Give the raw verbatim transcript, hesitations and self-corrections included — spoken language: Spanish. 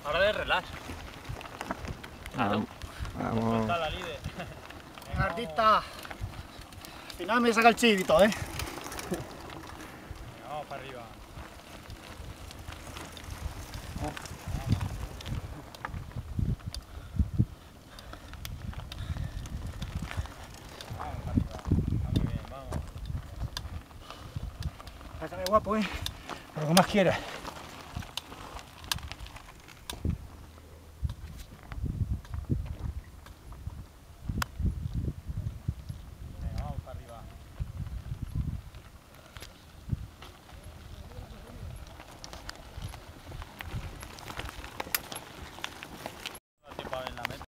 Ahora de relax. Vamos. Vamos. Está la líder. Venga, artista. Al final me saca el chivito, ¿eh? Venga, vamos para arriba. Vamos para arriba. Vamos bien, vamos. Pásame guapo, ¿eh? Por lo que más quieras.